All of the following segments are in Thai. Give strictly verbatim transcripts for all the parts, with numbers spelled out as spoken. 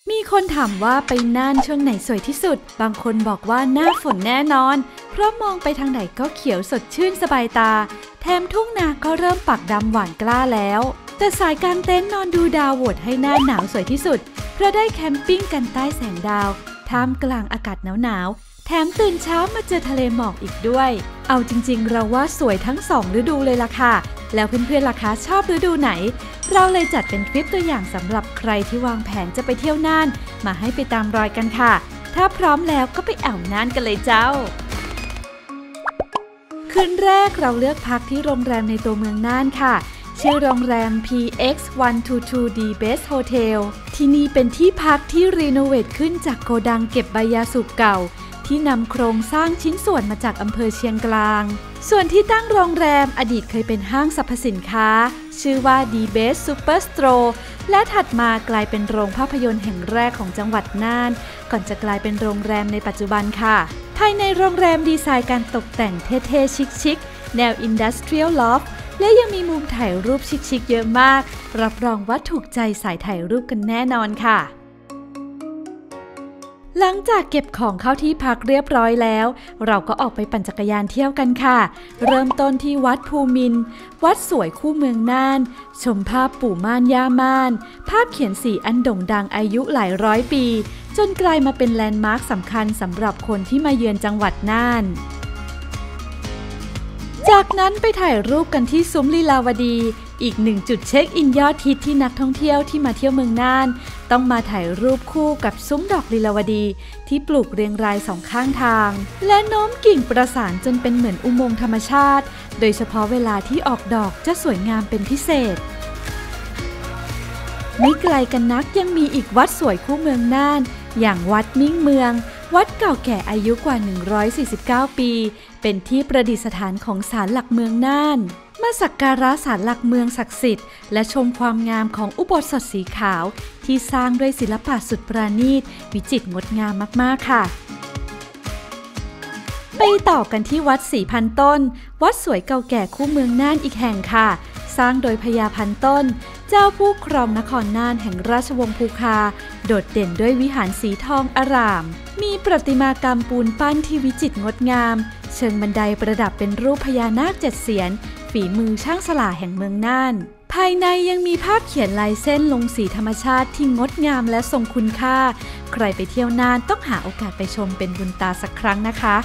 มีคนถามว่าไปน่านช่วงไหนสวยที่สุดบางคนบอกว่าหน้าฝนแน่นอนเพราะมองไปทางไหนก็เขียวสดชื่นสบายตาแถมทุ่งนาก็เริ่มปักดำหวานกล้าแล้วแต่สายกางเต็นท์นอนดูดาวโหวตให้หน้าหนาวสวยที่สุดเพราะได้แคมปิ้งกันใต้แสงดาวท่ามกลางอากาศหนาวๆแถมตื่นเช้ามาเจอทะเลหมอกอีกด้วยเอาจริงๆเราว่าสวยทั้งสองฤดูเลยล่ะค่ะแล้วเพื่อนๆล่ะคะชอบฤดูไหนเราเลยจัดเป็นทริปตัวอย่างสำหรับใครที่วางแผนจะไปเที่ยวน่านมาให้ไปตามรอยกันค่ะถ้าพร้อมแล้วก็ไปแอวน่านกันเลยเจ้าคืนแรกเราเลือกพักที่โรงแรมในตัวเมืองน่านค่ะชื่อโรงแรม พี เอ็กซ์ หนึ่ง สอง สอง The Best Hotel ที่นี่เป็นที่พักที่รีโนเวทขึ้นจากโกดังเก็บใบยาสูบเก่าที่นำโครงสร้างชิ้นส่วนมาจากอำเภอเชียงกลางส่วนที่ตั้งโรงแรมอดีตเคยเป็นห้างสรรพสินค้าชื่อว่า The Best Superstore และถัดมากลายเป็นโรงภาพยนตร์แห่งแรกของจังหวัดน่านก่อนจะกลายเป็นโรงแรมในปัจจุบันค่ะภายในโรงแรมดีไซน์การตกแต่งเท่ๆชิคๆแนว Industrial Loft และยังมีมุมถ่ายรูปชิคๆเยอะมากรับรองว่าถูกใจสายถ่ายรูปกันแน่นอนค่ะหลังจากเก็บของเข้าที่พักเรียบร้อยแล้วเราก็ออกไปปั่นจักรยานเที่ยวกันค่ะเริ่มต้นที่วัดภูมินทร์วัดสวยคู่เมืองน่านชมภาพปู่ม่านย่าม่านภาพเขียนสีอันโด่งดังอายุหลายร้อยปีจนกลายมาเป็นแลนด์มาร์คสำคัญสำหรับคนที่มาเยือนจังหวัดน่านจากนั้นไปถ่ายรูปกันที่ซุ้มลีลาวดีอีกหนึ่งจุดเช็คอินยอดฮิตที่นักท่องเที่ยวที่มาเที่ยวเมืองน่านต้องมาถ่ายรูปคู่กับซุ้มดอกลีลาวดีที่ปลูกเรียงรายสองข้างทางและโน้มกิ่งประสานจนเป็นเหมือนอุโมงค์ธรรมชาติโดยเฉพาะเวลาที่ออกดอกจะสวยงามเป็นพิเศษไม่ไกลกันนักยังมีอีกวัดสวยคู่เมืองน่านอย่างวัดมิ่งเมืองวัดเก่าแก่อายุกว่าหนึ่งร้อยสี่สิบเก้าปีเป็นที่ประดิษฐานของศาลหลักเมืองน่านมาสักการะศาลหลักเมืองศักดิ์สิทธิ์และชมความงามของอุโบสถสีขาวที่สร้างด้วยศิลปะสุดประณีตวิจิตรงดงามมากๆค่ะไปต่อกันที่วัดศรีพันต้นวัดสวยเก่าแก่คู่เมืองน่านอีกแห่งค่ะสร้างโดยพญาพันต้นเจ้าผู้ครองนครน่านแห่งราชวงศ์ภูคาโดดเด่นด้วยวิหารสีทองอร่ามมีประติมากรรมปูนปั้นที่วิจิตรงดงามเชิงบันไดประดับเป็นรูปพญานาคเจ็ดเสียนฝีมือช่างสล่าแห่งเมืองน่านภายในยังมีภาพเขียนลายเส้นลงสีธรรมชาติที่งดงามและทรงคุณค่าใครไปเที่ยวน่านต้องหาโอกาสไปชมเป็นบุญตาสักครั้งนะคะ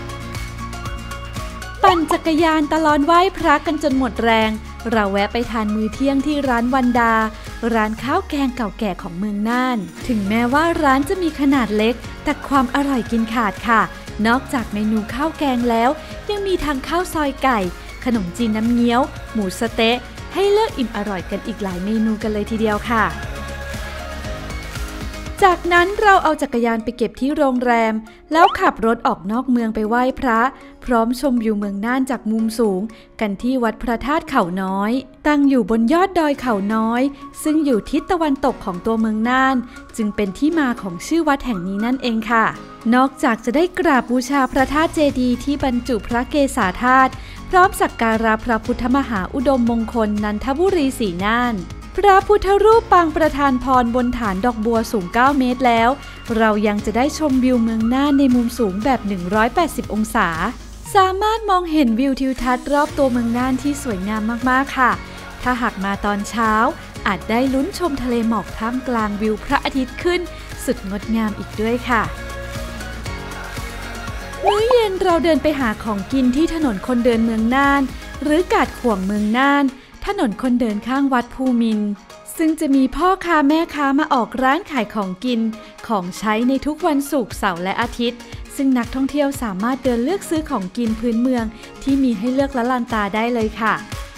ปั่นจักรยานตลอดไหว้พระกันจนหมดแรงเราแวะไปทานมื้อเที่ยงที่ร้านวันดาร้านข้าวแกงเก่าแก่ของเมืองน่านถึงแม้ว่าร้านจะมีขนาดเล็กแต่ความอร่อยกินขาดค่ะนอกจากเมนูข้าวแกงแล้วยังมีทั้งข้าวซอยไก่ขนมจีนน้ำเงี้ยวหมูสะเต๊ะให้เลือกอิ่มอร่อยกันอีกหลายเมนูกันเลยทีเดียวค่ะจากนั้นเราเอาจักรยานไปเก็บที่โรงแรมแล้วขับรถออกนอกเมืองไปไหว้พระพร้อมชมวิวเมืองน่านจากมุมสูงกันที่วัดพระธาตุเขาน้อยตั้งอยู่บนยอดดอยเขาน้อยซึ่งอยู่ทิศตะวันตกของตัวเมืองน่านจึงเป็นที่มาของชื่อวัดแห่งนี้นั่นเองค่ะนอกจากจะได้กราบบูชาพระธาตุเจดีย์ที่บรรจุพระเกศาธาตุพร้อมสักการะพระพุทธมหาอุดมมงคลนันทบุรีสีน่านพระพุทธรูปปางประธานพรบนฐานดอกบัวสูงเก้าเมตรแล้วเรายังจะได้ชมวิวเมืองน่านในมุมสูงแบบหนึ่งร้อยแปดสิบองศาสามารถมองเห็นวิวทิวทัศน์รอบตัวเมืองน่านที่สวยงามมากๆค่ะถ้าหากมาตอนเช้าอาจได้ลุ้นชมทะเลหมอกท่ามกลางวิวพระอาทิตย์ขึ้นสุดงดงามอีกด้วยค่ะมื้อเย็นเราเดินไปหาของกินที่ถนนคนเดินเมืองน่านหรือกาดข่วงเมืองน่านถนนคนเดินข้างวัดภูมินทร์ซึ่งจะมีพ่อค้าแม่ค้ามาออกร้านขายของกินของใช้ในทุกวันศุกร์เสาร์และอาทิตย์ซึ่งนักท่องเที่ยวสามารถเดินเลือกซื้อของกินพื้นเมืองที่มีให้เลือกละลานตาได้เลยค่ะ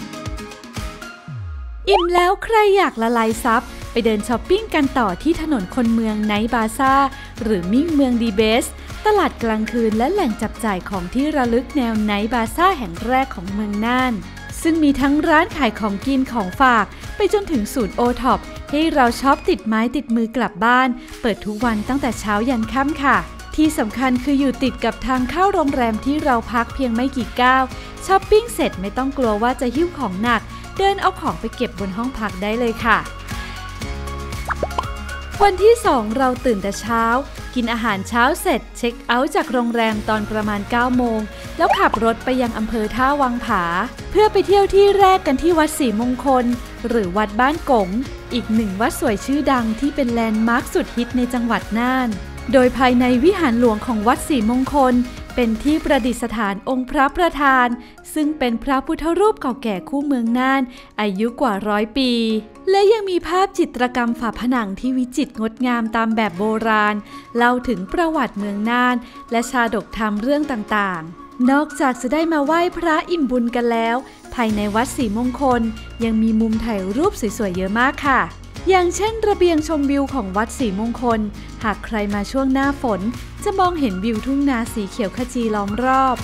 อิ่มแล้วใครอยากละลายซับไปเดินช้อปปิ้งกันต่อที่ถนนคนเมืองไนท์บาซ่าหรือมิ่งเมืองดีเบสตลาดกลางคืนและแหล่งจับจ่ายของที่ระลึกแนวไนท์บาซ่าแห่งแรกของเมืองน่านซึ่งมีทั้งร้านขายของกินของฝากไปจนถึงศูนย์โอท็อปให้เราช็อปติดไม้ติดมือกลับบ้านเปิดทุกวันตั้งแต่เช้ายันค่ำค่ะที่สำคัญคืออยู่ติดกับทางเข้าโรงแรมที่เราพักเพียงไม่กี่ก้าวช้อปปิ้งเสร็จไม่ต้องกลัวว่าจะหิ้วของหนักเดินเอาของไปเก็บบนห้องพักได้เลยค่ะวันที่สองเราตื่นแต่เช้ากินอาหารเช้าเสร็จเช็คเอาท์จากโรงแรมตอนประมาณเก้าโมงแล้วขับรถไปยังอำเภอท่าวังผาเพื่อไปเที่ยวที่แรกกันที่วัดศรีมงคลหรือวัดบ้านกงอีกหนึ่งวัดสวยชื่อดังที่เป็นแลนด์มาร์คสุดฮิตในจังหวัดน่านโดยภายในวิหารหลวงของวัดศรีมงคลเป็นที่ประดิษฐานองค์พระประธานซึ่งเป็นพระพุทธรูปเก่าแก่คู่เมืองน่านอายุกว่าร้อยปีและยังมีภาพจิตรกรรมฝาผนังที่วิจิตรงดงามตามแบบโบราณเล่าถึงประวัติเมืองน่านและชาดกธรรมเรื่องต่างๆนอกจากจะได้มาไหว้พระอิ่มบุญกันแล้วภายในวัดศรีมงคลยังมีมุมถ่ายรูปสวยๆเยอะมากค่ะอย่างเช่นระเบียงชมวิวของวัดศรีมงคลหากใครมาช่วงหน้าฝนจะมองเห็นวิวทุ่งนาสีเขียวขจีล้อมรอบ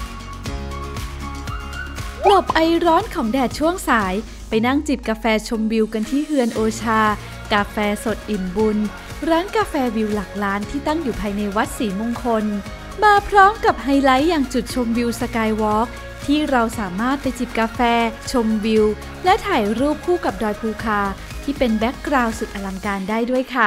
หลบไอร้อนของแดดช่วงสายไปนั่งจิบกาแฟชมวิวกันที่เฮือนโอชากาแฟสดอิ่มบุญร้านกาแฟวิวหลักล้านที่ตั้งอยู่ภายในวัดศรีมงคลมาพร้อมกับไฮไลท์อย่างจุดชมวิวสกายวอล์กที่เราสามารถไปจิบกาแฟชมวิวและถ่ายรูปคู่กับดอยภูคาที่เป็นแบ็กกราวด์สุดอลังการได้ด้วยค่ะ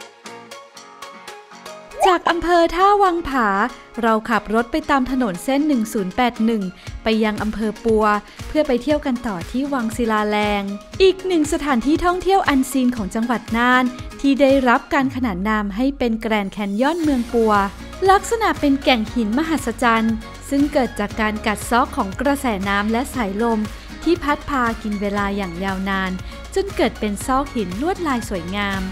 จากอำเภอท่าวังผาเราขับรถไปตามถนนเส้นหนึ่งศูนย์แปดหนึ่งไปยังอำเภอปัวเพื่อไปเที่ยวกันต่อที่วังศิลาแรงอีกหนึ่งสถานที่ท่องเที่ยวอันซีนของจังหวัดน่านที่ได้รับการขนานนามให้เป็นแกรนด์แคนยอนเมืองปัวลักษณะเป็นแก่งหินมหัศจรรย์ซึ่งเกิดจากการกัดเซาะของกระแสน้ำและสายลมที่พัดพากินเวลาอย่างยาวนานจนเกิดเป็นซอกหินลวดลายสวยงาม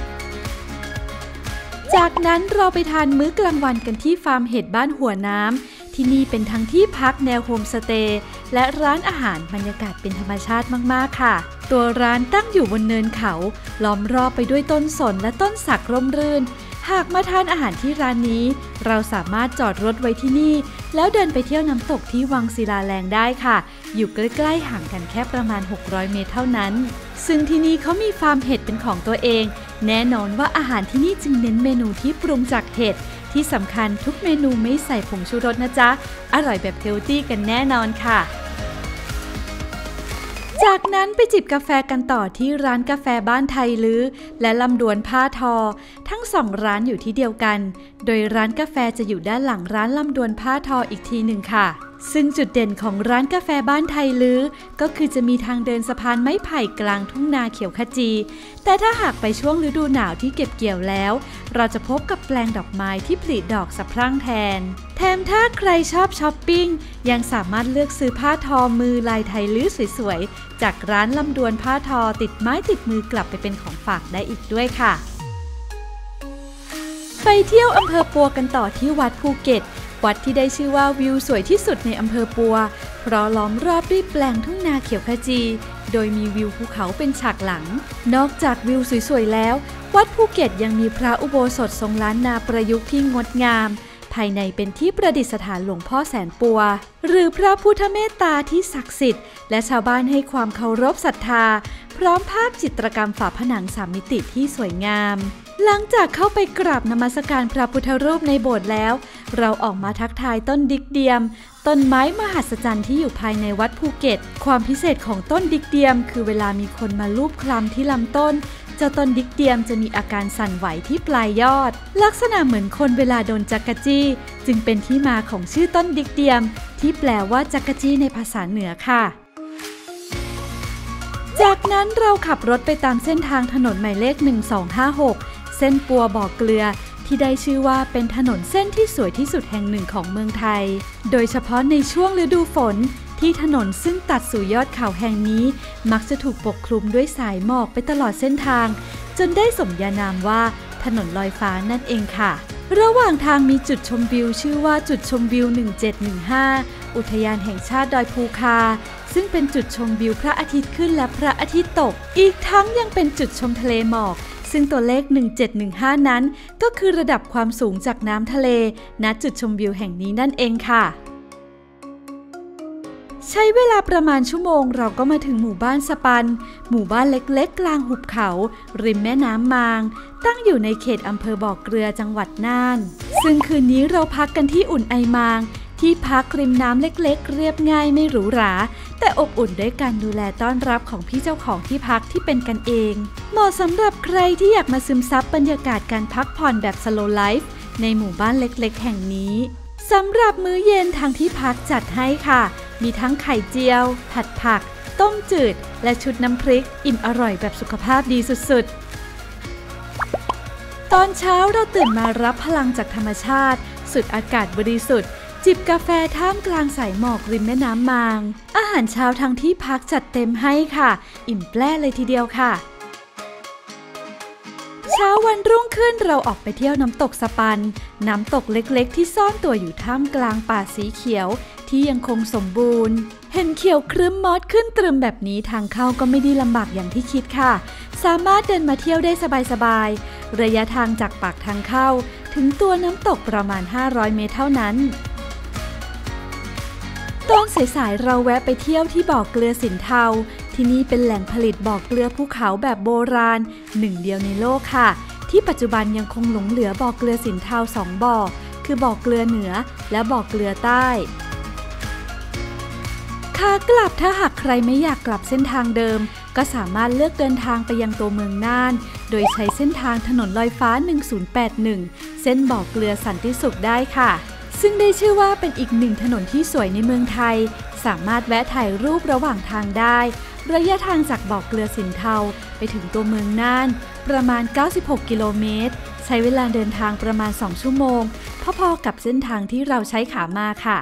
จากนั้นเราไปทานมื้อกลางวันกันที่ฟาร์มเห็ดบ้านหัวน้ำที่นี่เป็นทั้งที่พักแนวโฮมสเตย์และร้านอาหารบรรยากาศเป็นธรรมชาติมากๆค่ะตัวร้านตั้งอยู่บนเนินเขาล้อมรอบไปด้วยต้นสนและต้นสักร่มรื่นหากมาทานอาหารที่ร้านนี้เราสามารถจอดรถไว้ที่นี่แล้วเดินไปเที่ยวน้ำตกที่วังศิลาแรงได้ค่ะอยู่ใกล้ๆห่างกันแค่ประมาณหกร้อยเมตรเท่านั้นซึ่งที่นี่เขามีฟาร์มเห็ดเป็นของตัวเองแน่นอนว่าอาหารที่นี่จึงเน้นเมนูที่ปรุงจากเห็ดที่สำคัญทุกเมนูไม่ใส่ผงชูรสนะจ๊ะอร่อยแบบเฮลตี้กันแน่นอนค่ะจากนั้นไปจิบกาแฟกันต่อที่ร้านกาแฟบ้านไทยลื้อและลำดวนผ้าทอทั้งสองร้านอยู่ที่เดียวกันโดยร้านกาแฟจะอยู่ด้านหลังร้านลำดวนผ้าทออีกทีหนึ่งค่ะซึ่งจุดเด่นของร้านกาแฟบ้านไทยลื้อก็คือจะมีทางเดินสะพานไม้ไผ่กลางทุ่งนาเขียวขจีแต่ถ้าหากไปช่วงฤดูหนาวที่เก็บเกี่ยวแล้วเราจะพบกับแปลงดอกไม้ที่ผลิดอกสะพรั่งแทนแถมถ้าใครชอบช้อปปิ้งยังสามารถเลือกซื้อผ้าทอมือลายไทยลื้อสวยๆจากร้านลำดวนผ้าทอติดไม้ติดมือกลับไปเป็นของฝากได้อีกด้วยค่ะไปเที่ยวอำเภอปัวกันต่อที่วัดภูเก็ตวัดที่ได้ชื่อว่าวิวสวยที่สุดในอำเภอปัวเพราะล้อมรอบด้วยแปลงทุ่งนาเขียวขจีโดยมีวิวภูเขาเป็นฉากหลังนอกจากวิวสวยๆแล้ววัดภูเก็ตยังมีพระอุโบสถทรงล้านนาประยุกต์ที่งดงามภายในเป็นที่ประดิษฐานหลวงพ่อแสนปัวหรือพระพุทธเมตตาที่ศักดิ์สิทธิ์และชาวบ้านให้ความเคารพศรัทธาพร้อมภาพจิตรกรรมฝาผนังสามมิติที่สวยงามหลังจากเข้าไปกราบนมัสการพระพุทธรูปในโบสถ์แล้วเราออกมาทักทายต้นดิกเดียมต้นไม้มหัศจรรย์ที่อยู่ภายในวัดภูเก็ตความพิเศษของต้นดิกเดียมคือเวลามีคนมาลูบคลำที่ลำต้นเจ้าต้นดิกเดียมจะมีอาการสั่นไหวที่ปลายยอดลักษณะเหมือนคนเวลาโดนจักรจี้จึงเป็นที่มาของชื่อต้นดิกเดียมที่แปลว่าจักรจี้ในภาษาเหนือค่ะจากนั้นเราขับรถไปตามเส้นทางถนนหมายเลขหนึ่งสองห้าหกเส้นปัวบ่อเกลือที่ได้ชื่อว่าเป็นถนนเส้นที่สวยที่สุดแห่งหนึ่งของเมืองไทยโดยเฉพาะในช่วงฤดูฝนที่ถนนซึ่งตัดสู่ยอดเขาแห่งนี้มักจะถูกปกคลุมด้วยสายหมอกไปตลอดเส้นทางจนได้สมญานามว่าถนนลอยฟ้านั่นเองค่ะระหว่างทางมีจุดชมวิวชื่อว่าจุดชมวิวหนึ่งเจ็ดหนึ่งห้าอุทยานแห่งชาติดอยภูคาซึ่งเป็นจุดชมวิวพระอาทิตย์ขึ้นและพระอาทิตย์ตกอีกทั้งยังเป็นจุดชมทะเลหมอกซึ่งตัวเลขหนึ่งเจ็ดหนึ่งห้านั้นก็คือระดับความสูงจากน้ำทะเลณจุดชมวิวแห่งนี้นั่นเองค่ะใช้เวลาประมาณชั่วโมงเราก็มาถึงหมู่บ้านสปันหมู่บ้านเล็กๆกลางหุบเขาริมแม่น้ำมางตั้งอยู่ในเขตอำเภอบ่อเกลือจังหวัดน่านซึ่งคืนนี้เราพักกันที่อุ่นไอมางที่พักริมน้ำเล็กๆเรียบง่ายไม่หรูหราแต่อบอุ่นด้วยการดูแลต้อนรับของพี่เจ้าของที่พักที่เป็นกันเองเหมาะสำหรับใครที่อยากมาซึมซับบรรยากาศการพักผ่อนแบบ slow life ในหมู่บ้านเล็กๆแห่งนี้สำหรับมื้อเย็นทางที่พักจัดให้ค่ะมีทั้งไข่เจียวผัดผักต้มจืดและชุดน้ำพริกอิ่มอร่อยแบบสุขภาพดีสุดๆตอนเช้าเราตื่นมารับพลังจากธรรมชาติสูดอากาศบริสุทธิ์จิบกาแฟท่ามกลางสายหมอกริมแม่น้ำมางอาหารเช้าทางที่พักจัดเต็มให้ค่ะอิ่มแปร่เลยทีเดียวค่ะเช้าวันรุ่งขึ้นเราออกไปเที่ยวน้ำตกสปันน้ำตกเล็กๆที่ซ่อนตัวอยู่ท่ามกลางป่าสีเขียวที่ยังคงสมบูรณ์เห็นเขียวครึ้มมอดขึ้นตรึมแบบนี้ทางเข้าก็ไม่ได้ลำบากอย่างที่คิดค่ะสามารถเดินมาเที่ยวได้สบายๆระยะทางจากปากทางเข้าถึงตัวน้ำตกประมาณห้าร้อยเมตรเท่านั้นตอนสายๆเราแวะไปเที่ยวที่บ่อเกลือสินเทาที่นี่เป็นแหล่งผลิตบ่อเกลือภูเขาแบบโบราณหนึ่งเดียวในโลกค่ะที่ปัจจุบันยังคงหลงเหลือบ่อเกลือสินเทาสองบ่อคือบ่อเกลือเหนือและบ่อเกลือใต้ขากลับถ้าหากใครไม่อยากกลับเส้นทางเดิมก็สามารถเลือกเดินทางไปยังตัวเมืองน่านโดยใช้เส้นทางถนนลอยฟ้าหนึ่งศูนย์แปดหนึ่งเส้นบ่อเกลือสันติสุขได้ค่ะซึ่งได้ชื่อว่าเป็นอีกหนึ่งถนนที่สวยในเมืองไทยสามารถแวะถ่ายรูประหว่างทางได้ระยะทางจากบ่อเกลือสินเทาไปถึงตัวเมืองน่านประมาณเก้าสิบหกกิโลเมตรใช้เวลาเดินทางประมาณสองชั่วโมงพอๆกับเส้นทางที่เราใช้ขามาค่ะ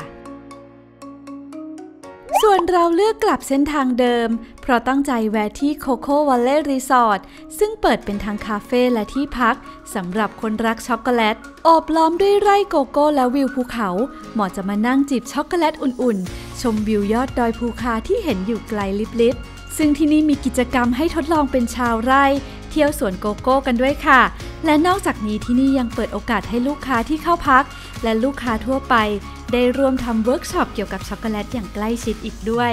ส่วนเราเลือกกลับเส้นทางเดิมเพราะตั้งใจแวะที่ Coco Valley Resort ซึ่งเปิดเป็นทั้งคาเฟ่และที่พักสำหรับคนรักช็อกโกแลตโอบล้อมด้วยไร่โกโก้และวิวภูเขาเหมาะจะมานั่งจิบช็อกโกแลตอุ่นๆชมวิวยอดดอยภูคาที่เห็นอยู่ไกลลิบๆซึ่งที่นี่มีกิจกรรมให้ทดลองเป็นชาวไร่เที่ยวสวนโกโก้กันด้วยค่ะและนอกจากนี้ที่นี่ยังเปิดโอกาสให้ลูกค้าที่เข้าพักและลูกค้าทั่วไปได้ร่วมทำเวิร์กช็อปเกี่ยวกับช็อกโกแลตอย่างใกล้ชิดอีกด้วย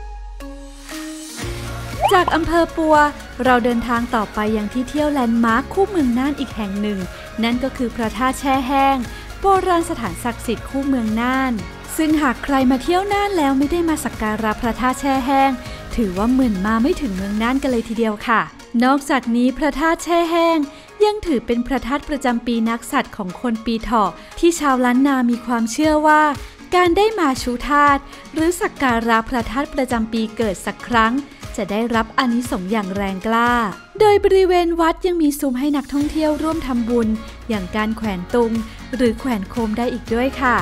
จากอำเภอปัวเราเดินทางต่อไปยังที่เที่ยวแลนด์มาร์คคู่เมืองน่านอีกแห่งหนึ่งนั่นก็คือพระธาตุแช่แห้งโบราณสถานศักดิ์สิทธิ์คู่เมืองน่านซึ่งหากใครมาเที่ยวน่านแล้วไม่ได้มาสักการะพระธาตุแช่แห้งถือว่าเหมือนมาไม่ถึงเมืองน่านกันเลยทีเดียวค่ะนอกจากนี้พระธาตุแช่แห้งยังถือเป็นพระธาตุประจำปีนักษัตริย์ของคนปีเถาะที่ชาวล้านนามีความเชื่อว่าการได้มาชูธาตุหรือสักการะพระธาตุประจำปีเกิดสักครั้งจะได้รับอานิสงส์อย่างแรงกล้าโดยบริเวณวัดยังมีซุ้มให้นักท่องเที่ยวร่วมทำบุญอย่างการแขวนตุงหรือแขวนโคมได้อีกด้วยค่ะ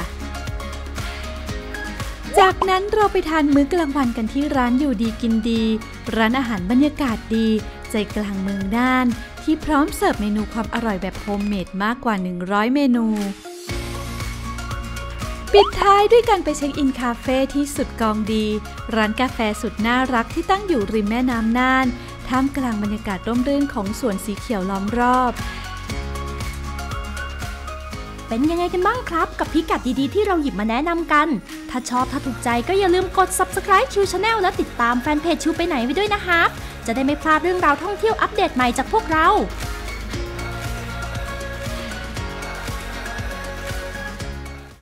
จากนั้นเราไปทานมื้อกลางวันกันที่ร้านอยู่ดีกินดีร้านอาหารบรรยากาศดีใจกลางเมืองน่านที่พร้อมเสิร์ฟเมนูความอร่อยแบบโฮมเมดมากกว่าหนึ่งร้อยเมนูปิดท้ายด้วยการไปเช็คอินคาเฟ่ที่สุดกองดีร้านกาแฟสุดน่ารักที่ตั้งอยู่ริมแม่น้ำน่านท่ามกลางบรรยากาศร่มรื่นของสวนสีเขียวล้อมรอบเป็นยังไงกันบ้างครับกับพิกัดดีๆที่เราหยิบมาแนะนำกันถ้าชอบถ้าถูกใจก็อย่าลืมกด ซับสไครบ์ ชิว Channel และติดตามแฟนเพจชิวไปไหนไว้ด้วยนะครับจะได้ไม่พลาดเรื่องราวท่องเที่ยวอัปเดตใหม่จากพวกเรา